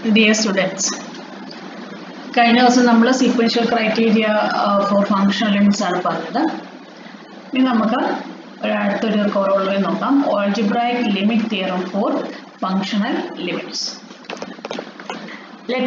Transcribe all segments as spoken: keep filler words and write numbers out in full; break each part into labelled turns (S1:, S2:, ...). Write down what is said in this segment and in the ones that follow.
S1: Dear students, കഴിഞ്ഞ ദിവസം നമ്മൾ sequential criteria uh, for functional limits ആണ് പറഞ്ഞത്. ഇനി നമുക്ക് ഒരു അടുത്തൊരു corollary നോക്കാം. Algebraic limit theorem for functional limits. Let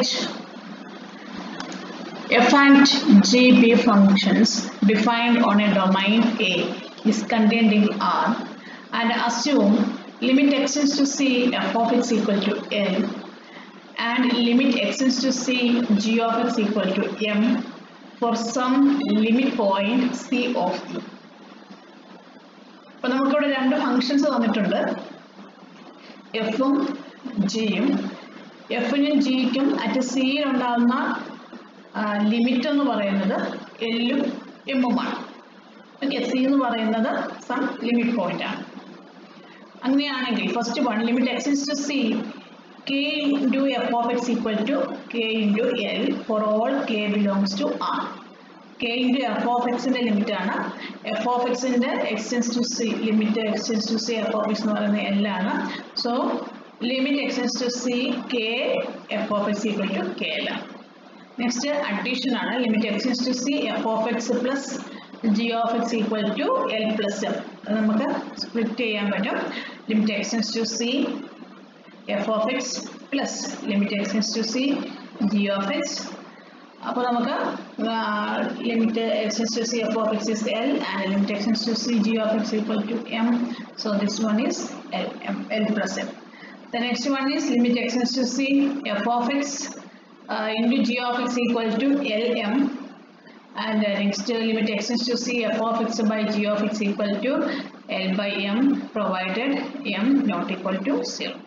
S1: f and g be functions defined on a domain A is contained in R, and assume limit extends to C f of x equal to L and limit extends to C g of x equal to M for some limit point C of E. അപ്പോൾ നമുക്കിവിടെ രണ്ട് functions തന്നിട്ടുണ്ട്, എഫും ജിയും. എഫിനും ജിക്കും at സിയിൽ ഉണ്ടാകുന്ന limit എന്ന് പറയുന്നത് എല്ലും എമ്മുമാണ്. ഓക്കെ, സി എന്ന് പറയുന്നത് സം ലിമിറ്റ് പോയിന്റ് ആണ്. അങ്ങനെയാണെങ്കിൽ first one limit extends to C k into f of x equal to k into L for all k belongs to R. K into f of x ന്റെ limit ആണ്. f of x ന്റെ extends to c limit extends to c f of x എന്ന് പറയുന്നത് L ആണ്. So limit extends to c k f of x equal to k L ആണ്. Next addition ആണ്. Limit extends to c f of x plus g of x equal to L plus m. അത് നമുക്ക് split ചെയ്യാൻ പറ്റും. Limit extends to c f of x plus limit extends to c g of x. അപ്പോൾ നമുക്ക് limit extends to c f of x is L and limit extends to c g of x equal to m. So this one is L, m, L plus m. The next one is limit extends to c f of x uh, into g of x equal to L m, and uh, next uh, limit extends to c f of x by g of x equal to L by m provided m not equal to zero.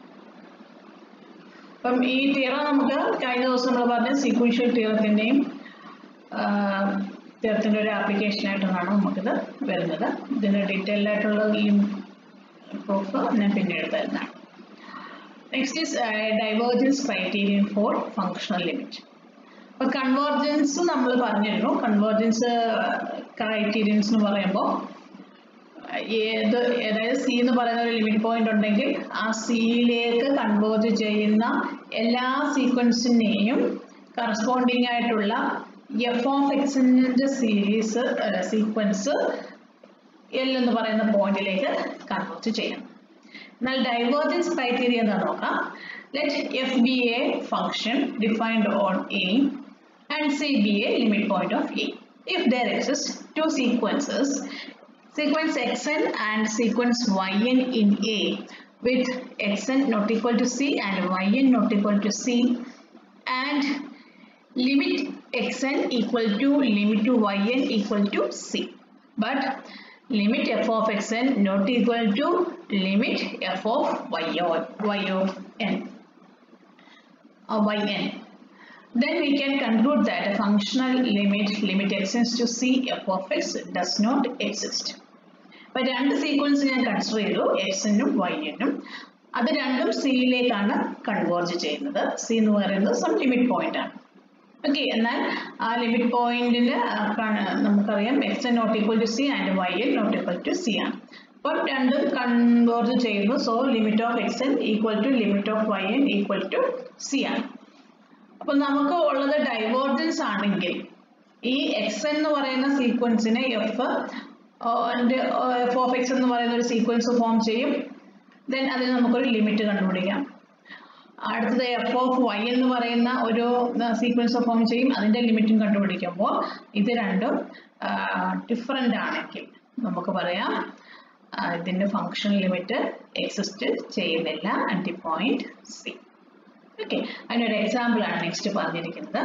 S1: അപ്പം ഈ theorem നമുക്ക് കഴിഞ്ഞ ദിവസം നമ്മൾ പറഞ്ഞ sequential തിയറത്തിൻ്റെയും തിയറത്തിൻ്റെ ഒരു application ആയിട്ടാണ് നമുക്കിത് വരുന്നത്. ഇതിന് ഡീറ്റെയിൽഡ് ആയിട്ടുള്ള പ്രൂഫ് ഞാൻ പിന്നീട് തരുന്നതാണ്. Next is divergence criterion for functional limit. അപ്പോൾ കൺവേർജൻസ് നമ്മൾ പറഞ്ഞിരുന്നു. കൺവേർജൻസ് ക്രൈറ്റീരിയൻസ് എന്ന് പറയുമ്പോൾ ഏത് അതായത് സി എന്ന് പറയുന്ന ഒരു ലിമിറ്റ് പോയിന്റ് ഉണ്ടെങ്കിൽ ആ സിയിലേക്ക് കൺവേർജ് ചെയ്യുന്ന എല്ലാ സീക്വൻസിനെയും കറസ്പോണ്ടിങ് ആയിട്ടുള്ള എഫ് ഓഫ് എക്സിൻ്റെ സീരീസ് സീക്വൻസ് എൽ എന്ന് പറയുന്ന പോയിന്റിലേക്ക് കൺവേർജ് ചെയ്യണം. എന്നാൽ ഡൈവേർജൻസ് ക്രൈറ്റീരിയ എന്താ നോക്കാം. Let f be a function defined on a and c be a limit point of a. If there exist two sequences, sequence xn and sequence yn in A with xn not equal to c and yn not equal to c, and limit xn equal to limit to yn equal to c, but limit f of xn not equal to limit f of y of y of n or yn, then we can conclude that a functional limit limit extends to c f of x does not exist. അപ്പോൾ രണ്ട് sequence ഞാൻ consider ചെയ്തു, എക്സിനും വൈനും. അത് രണ്ടും സിയിലേക്കാണ് converge ചെയ്യുന്നത്. C എന്ന് പറയുന്നത് some limit point ആണ്. ഓക്കെ, എന്നാൽ ആ ലിമിറ്റ് പോയിന്റിന് നമുക്കറിയാം x n not equal to c and y n not equal to c ആണ്. അപ്പം രണ്ടും കൺവേർജ് ചെയ്യുന്നു. So limit of x n equal to limit of y n equal to c ആണ്. അപ്പം നമുക്ക് ഉള്ളത് ഡൈവേർജൻസ് ആണെങ്കിൽ ഈ എക്സ് എൻ എന്ന് പറയുന്ന സീക്വൻസിനെ എഫ് എഫ് ഓഫ് എക്സ് എന്ന് പറയുന്ന ഒരു സീക്വൻസ് ഫോം ചെയ്യും. ദെൻ അതിന് നമുക്കൊരു ലിമിറ്റ് കണ്ടുപിടിക്കാം. അടുത്തത് എഫ് ഓഫ് വൈ എന്ന് പറയുന്ന ഒരു സീക്വൻസ് ഫോം ചെയ്യും, അതിൻ്റെ ലിമിറ്റും കണ്ടുപിടിക്കുമ്പോൾ ഇത് രണ്ടും ഡിഫറെൻ്റ് ആണെങ്കിൽ നമുക്ക് പറയാം ഇതിൻ്റെ ഫങ്ഷൻ ലിമിറ്റ് എക്സിസ്റ്റ് ചെയ്യുന്നില്ല at the point c. Okay, അതിനൊരു എക്സാമ്പിൾ ആണ് നെക്സ്റ്റ് പറഞ്ഞിരിക്കുന്നത്.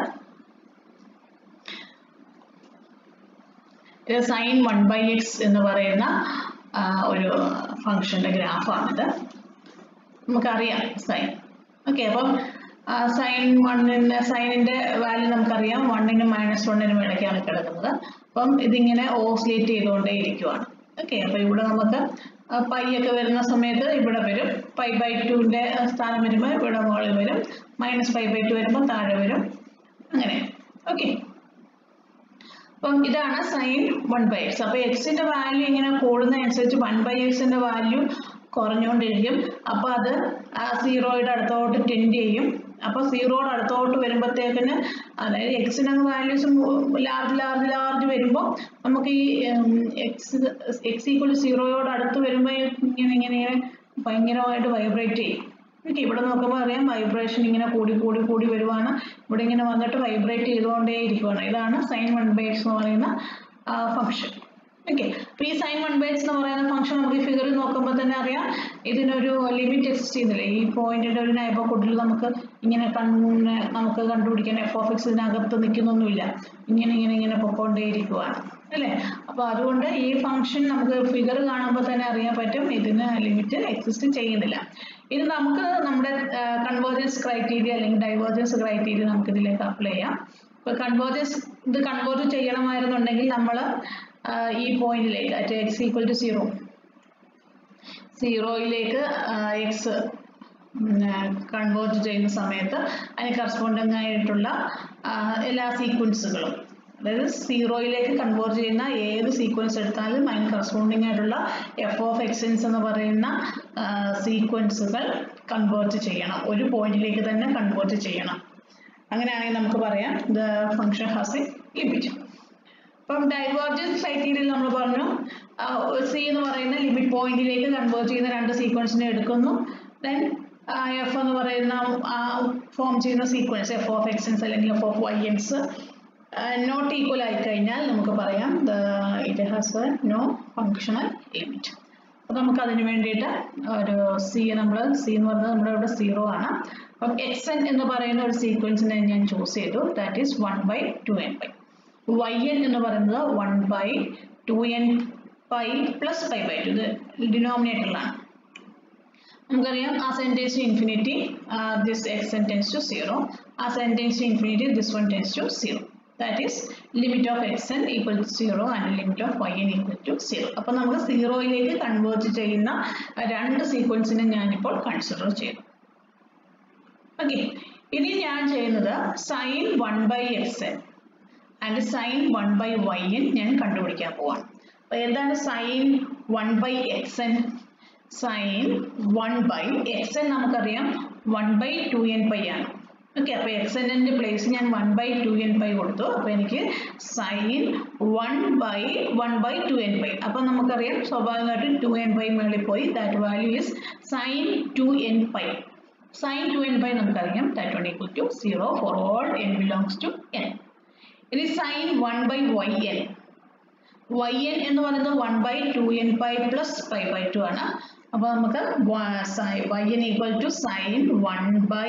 S1: ഇത് സൈൻ വൺ ബൈ എക്സ് എന്ന് പറയുന്ന ഒരു ഫംഗ്ഷൻ്റെ ഗ്രാഫാണിത്. നമുക്കറിയാം സൈൻ. ഓക്കെ, അപ്പം സൈൻ വണ്ണിൻ്റെ സൈനിൻ്റെ വാല്യൂ നമുക്കറിയാം വണ്ണിനും മൈനസ് വണ്ണിനും ഇടയ്ക്കാണ് കിടക്കുന്നത്. അപ്പം ഇതിങ്ങനെ ഓസിലേറ്റ് ചെയ്തുകൊണ്ടേ ഇരിക്കുവാണ്. ഓക്കെ, അപ്പോൾ ഇവിടെ നമുക്ക് പൈ ഒക്കെ വരുന്ന സമയത്ത് ഇവിടെ വരും, പൈ ബൈ ടുവിൻ്റെ സ്ഥാനം വരുമ്പോൾ ഇവിടെ മുകളിൽ വരും, മൈനസ് പൈ ബൈ ടു വരുമ്പോൾ താഴെ വരും, അങ്ങനെ. ഓക്കെ, അപ്പം ഇതാണ് സൈൻ വൺ ബൈ എക്സ്. അപ്പോൾ എക്സിൻ്റെ വാല്യൂ ഇങ്ങനെ കൂടുന്നതനുസരിച്ച് വൺ ബൈ എക്സിൻ്റെ വാല്യൂ കുറഞ്ഞുകൊണ്ടിരിക്കും. അപ്പോൾ അത് ആ സീറോയുടെ അടുത്തോട്ട് ടെൻഡ് ചെയ്യും. അപ്പോൾ സീറോയുടെ അടുത്തോട്ട് വരുമ്പോഴത്തേക്കിന് അതായത് എക്സിനൊക്കെ വാല്യൂസ് ലാർജ് ലാർജ് ലാർജ് വരുമ്പോൾ നമുക്ക് ഈ എക്സ് എക്സ് ഈക്വൽ സീറോയോട് അടുത്ത് വരുമ്പോൾ ഇങ്ങനെ ഇങ്ങനെ ഇങ്ങനെ ഭയങ്കരമായിട്ട് വൈബ്രേറ്റ് ചെയ്യും. ഓക്കെ, ഇവിടെ നോക്കുമ്പോൾ അറിയാം വൈബ്രേഷൻ ഇങ്ങനെ കൂടി കൂടി കൂടി വരുവാണ്. ഇവിടെ ഇങ്ങനെ വന്നിട്ട് വൈബ്രേറ്റ് ചെയ്തുകൊണ്ടേ ഇരിക്കുവാണ്. ഇതാണ് സൈൻ വൺ ബൈ എക്സ് എന്ന് പറയുന്ന ഫംഗ്ഷൻ. ഓക്കെ, അപ്പോൾ ഈ സൈൻ വൺ ബൈ എക്സ് എന്ന് പറയുന്ന ഫംഗ്ഷൻ നമുക്ക് ഈ ഫിഗറിൽ നോക്കുമ്പോൾ തന്നെ അറിയാം ഇതിനൊരു ലിമിറ്റ് എക്സിസ്റ്റ് ചെയ്യുന്നില്ല. ഈ പോയിന്റിന്റെ ഒരു നൈബർഹുഡിൽ നമുക്ക് ഇങ്ങനെ കണ്ണ് നമുക്ക് കണ്ടുപിടിക്കാൻ എഫ് ഓഫ് എക്സ് ഇതിനകത്ത് നിൽക്കുന്നൊന്നുമില്ല. ഇങ്ങനെ ഇങ്ങനെ ഇങ്ങനെ പൊക്കോണ്ടേ ഇരിക്കുവാണ് അല്ലേ. അപ്പോൾ അതുകൊണ്ട് ഈ ഫംഗ്ഷൻ നമുക്ക് ഫിഗർ കാണുമ്പോൾ തന്നെ അറിയാൻ പറ്റും ഇതിന് ലിമിറ്റ് എക്സിസ്റ്റ് ചെയ്യുന്നില്ല. ഇത് നമുക്ക് നമ്മുടെ കൺവേർജൻസ് ക്രൈറ്റീരിയ അല്ലെങ്കിൽ ഡൈവേർജൻസ് ക്രൈറ്റീരിയ നമുക്ക് ഇതിലേക്ക് അപ്ലൈ ചെയ്യാം. ഇപ്പോൾ കൺവേർജൻസ് ഇത് കൺവേർട്ട് ചെയ്യണമായിരുന്നുണ്ടെങ്കിൽ നമ്മൾ ഈ പോയിന്റിലേക്ക് at x equal to zero സീറോയിലേക്ക് എക്സ് കൺവേർട്ട് ചെയ്യുന്ന സമയത്ത് അതിന് കറസ്പോണ്ടിങ് ആയിട്ടുള്ള എല്ലാ സീക്വൻസുകളും അതായത് സീറോയിലേക്ക് കൺവേർട്ട് ചെയ്യുന്ന ഏത് സീക്വൻസ് എടുത്താലും അതിന് കറസ്പോണ്ടിങ് ആയിട്ടുള്ള എഫ് ഓഫ് എക്സൻസ് എന്ന് പറയുന്ന സീക്വൻസുകൾ കൺവേർട്ട് ചെയ്യണം. ഒരു പോയിന്റിലേക്ക് തന്നെ കൺവേർട്ട് ചെയ്യണം. അങ്ങനെയാണെങ്കിൽ നമുക്ക് പറയാം the function has a limit. അപ്പം ഡൈവേർജൻസ് ക്രൈറ്റീരിയയിൽ നമ്മൾ പറഞ്ഞു സി എന്ന് പറയുന്ന ലിമിറ്റ് പോയിന്റിലേക്ക് കൺവേർട്ട് ചെയ്യുന്ന രണ്ട് സീക്വൻസിനെ എടുക്കുന്നു. ദെൻ എഫ് എന്ന് പറയുന്ന ഫോം ചെയ്യുന്ന സീക്വൻസ് എഫ് ഓഫ് എക്സൻസ് അല്ലെങ്കിൽ f of y ns not equal ആയി കഴിഞ്ഞാൽ നമുക്ക് പറയാം it has a no functional limit. അപ്പോൾ നമുക്ക് അതിന് വേണ്ടിയിട്ട് ഒരു സി നമ്മൾ സി എന്ന് പറയുന്നത് നമ്മുടെ ഇവിടെ സീറോ ആണ്. അപ്പം എക്സ് എൻ എന്ന് പറയുന്ന ഒരു സീക്വൻസിനെ ഞാൻ ചൂസ് ചെയ്തു. That is one by two n pi. Y n എന്ന് പറയുന്നത് one by two n pi plus pi by two. ഇത് ഡിനോമിനേറ്ററിലാണ്. നമുക്കറിയാം ആസ് n tends to infinity uh, this xn tends to zero. As n tends to infinity this one tends to zero. That is limit of xn equal to zero and limit of yn equal to zero. അപ്പോൾ നമുക്ക് സീറോയിലേക്ക് convert ചെയ്യുന്ന രണ്ട് സീക്വൻസിനെ ഞാനിപ്പോൾ consider ചെയ്തു. Okay, ഇനി ഞാൻ ചെയ്യുന്നത് sine one by x n and sine one by y n ഞാൻ കണ്ടുപിടിക്കാൻ പോവാണ്. അപ്പോൾ എന്താണ് sine one by x n? Sine one by x n നമുക്കറിയാം one by two n pi ആണ്. ഓക്കെ, അപ്പോൾ എക്സ് എൻ്റെ പ്ലേസ് ഞാൻ one by two n pi കൊടുത്തു. അപ്പോൾ എനിക്ക് sine one by one by two n pi. അപ്പോൾ നമുക്കറിയാം സ്വാഭാവികമായിട്ടും ടു എൻ പൈ മേളിൽ പോയി. That value is sine two n pi. Sine two n pi നമുക്കറിയാം that one equal to zero for all n belongs to n. ഇനി sine one by y n. Y n എന്ന് പറയുന്നത് one by two n pi plus pi by two ആണ്. അപ്പോൾ നമുക്ക് y n equal to sine one by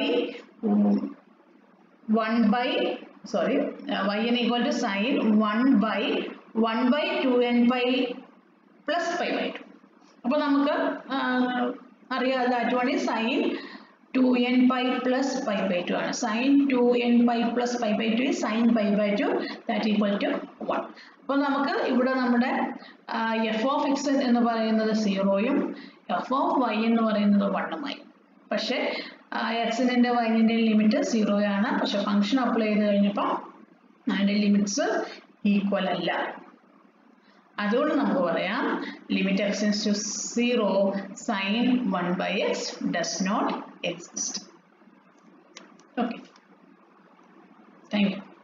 S1: one by sorry y n equal to sine one by one by two n pi plus pi by two. അപ്പോൾ നമുക്ക് അറിയാം that one is sine two n pi plus pi by two ആണ്. Sine two n pi plus pi by two is sine pi by two that equal to one. അപ്പോൾ നമുക്ക് ഇവിടെ നമ്മുടെ F of x എന്ന് പറയുന്നത് സീറോയും F of Y എന്ന് പറയുന്നത് വണ്ണുമായി. പക്ഷേ എക്സിൻ്റെ വൈനിൻ്റെ ലിമിറ്റ് സീറോയാണ്. പക്ഷെ ഫംഗ്ഷൻ അപ്ലൈ ചെയ്ത് കഴിഞ്ഞപ്പോൾ അതിൻ്റെ ലിമിറ്റ്സ് ഈക്വൽ അല്ല. അതുകൊണ്ട് നമുക്ക് പറയാം limit x tends to zero sine one by x does not exist. Okay, thank U.